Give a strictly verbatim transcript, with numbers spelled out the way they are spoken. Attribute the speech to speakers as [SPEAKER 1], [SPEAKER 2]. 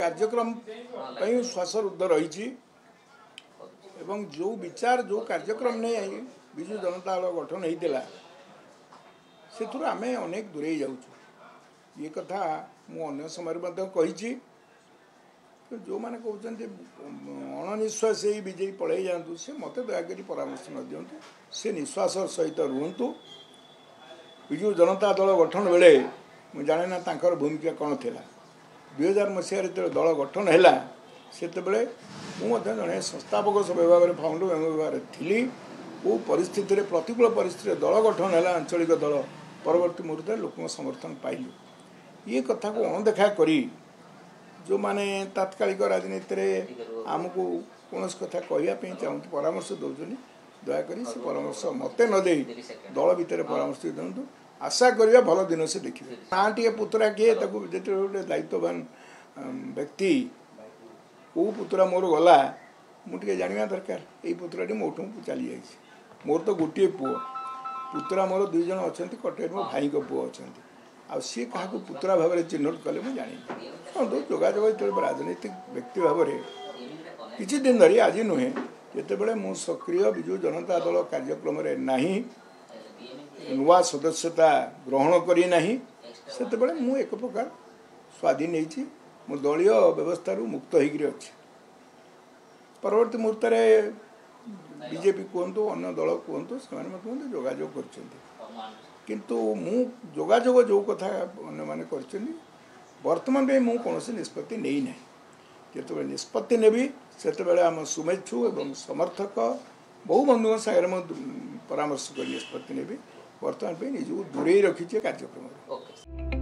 [SPEAKER 1] कार्यक्रम श्वासरुद्ध रही जो विचार जो कार्यक्रम ने विजु जनता दल गठन होता से आम अनेक दूरे जाऊँ ये कथा मुझे समय कही जो मैंने कहते अणनिश्वास विजयी पड़े जातु से मत दयाक परामर्श न दिंतु से निश्वास सहित रुहतु विजु जनता दल गठन बेले मुझे जाने ना तांकर भूमिका कौन थी दुई हजार मसीह दल गठन है से मुझे जड़े संस्थापक सभ्य भाव में फाउंडर मेम्बर भाव थी वो परिस्थिति प्रतिकूल परिस्थिति दल गठन है आंचलिक दल परवर्ती मुहूर्त लोक समर्थन पाइलु ये कथा को अणदेखा करी जो माने तात्कालिक राजनीति में आमको कौन कथा कहवाई चाहूँ परामर्श दौरान दयाक से परामर्श मत न दे दल भितर परामर्श दिंतु आशा करवा भल दिन से देखिए ना टे पुतरा किए जो गोटे दायित्ववान व्यक्ति कौ पुतरा मोर गला मुझे जाना दरकार यही पुतराटी मोठू चली जाइए मोर तो गोटे पुओ पुतरा मोर दुई जन अच्छा कटे मो भाई को पुओ अच्छा आ सी क्या पुतरा भाव में चिन्हट कले मुझे जानी शुणु जोगाजोग जो राजनीतिक व्यक्ति भाव में किसी दिन धरी आज नुहे जिते मु सक्रिय विजु जनता दल कार्यक्रम नहीं नुआ सदस्यता ग्रहण करना से मु एक प्रकार स्वाधीन होती मो दलीय व्यवस्था मुक्त होकर अच्छी परवर्ती मुहूर्त बीजेपी कहतु अन्य दल कहतु से मत जोगाजोग किंतु मु जोगाजोग जो कथा अन्य मैंने बर्तमान में मुझे कौन निष्पत्ति नहीं ना जो निष्पत्ति नेबी से आम शुभेच्छु और समर्थक बहु बंधु सागर परामर्श कर निष्पत्ति नेबी बर्तमान निजक दूरे रखी कार्यक्रम।